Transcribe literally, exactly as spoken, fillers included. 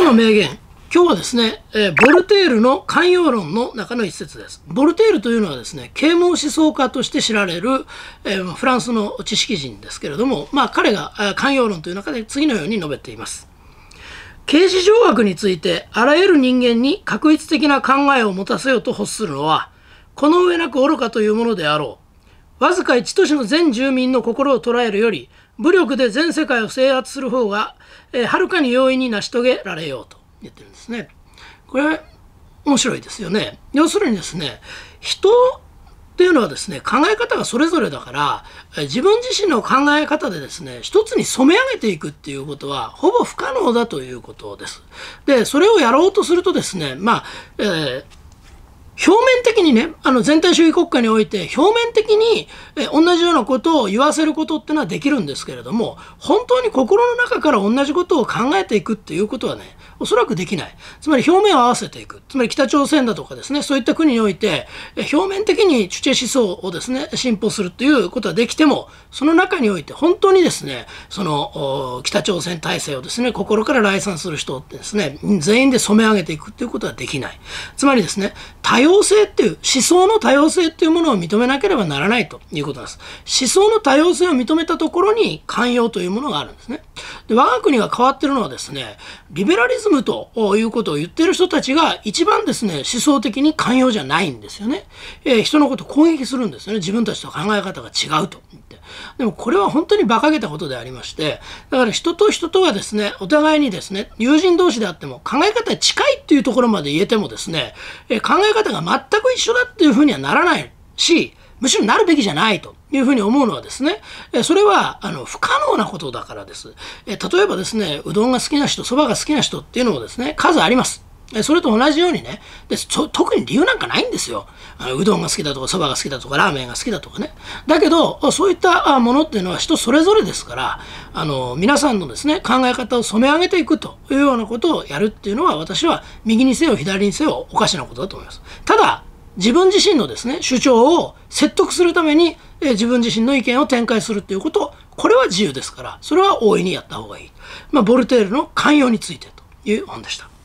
の名言。今日はですね、えー、ボルテールの寛容論の中の一節です。ボルテールというのはですね、啓蒙思想家として知られる、えー、フランスの知識人ですけれども、まあ彼が寛容論という中で次のように述べています。刑事条約についてあらゆる人間に確一的な考えを持たせようと欲するのは、この上なく愚かというものであろう。わずか一都市の全住民の心を捉えるより、武力で全世界を制圧する方が、えー、はるかに容易に成し遂げられようと言ってるんですね。これ面白いですよね。要するにですね、人っていうのはですね、考え方がそれぞれだから、自分自身の考え方でですね、一つに染め上げていくっていうことはほぼ不可能だということです。で、それをやろうとするとですね、まあ、えー表面的にね、あの全体主義国家において表面的にえ同じようなことを言わせることってのはできるんですけれども、本当に心の中から同じことを考えていくっていうことはね、おそらくできない。つまり表面を合わせていく。つまり北朝鮮だとかですね、そういった国において表面的にチュチェ思想をですね、信奉するということはできても、その中において本当にですね、その北朝鮮体制をですね、心から礼賛する人ってですね、全員で染め上げていくっていうことはできない。つまりですね、多様性っていう思想の多様性っていうものを認めなければならないということなんです。思想の多様性を認めたところに寛容というものがあるんですね。で、我が国が変わっているのはですね、リベラリズムということを言っている人たちが一番ですね、思想的に寛容じゃないんですよね。えー、人のことを攻撃するんですよね。自分たちと考え方が違うと言って。でもこれは本当に馬鹿げたことでありまして、だから人と人とはですね、お互いにですね、友人同士であっても考え方が近いっていうところまで言えてもですね、えー、考え方が全く一緒だっていうふうにはならないし、むしろなるべきじゃないというふうに思うのはですね、それはあの不可能なことだからです。例えばですね、うどんが好きな人、そばが好きな人っていうのもですね、数あります。それと同じようにね、で特に理由なんかないんですよ。うどんが好きだとか、そばが好きだとか、ラーメンが好きだとかね。だけど、そういったものっていうのは人それぞれですから、あの皆さんのですね、考え方を染め上げていくというようなことをやるっていうのは、私は右にせよ左にせよおかしなことだと思います。ただ、自分自身のですね、主張を説得するために、えー、自分自身の意見を展開するということ、これは自由ですから、それは大いにやった方がいい。まあ、ボルテールの寛容についてという本でした。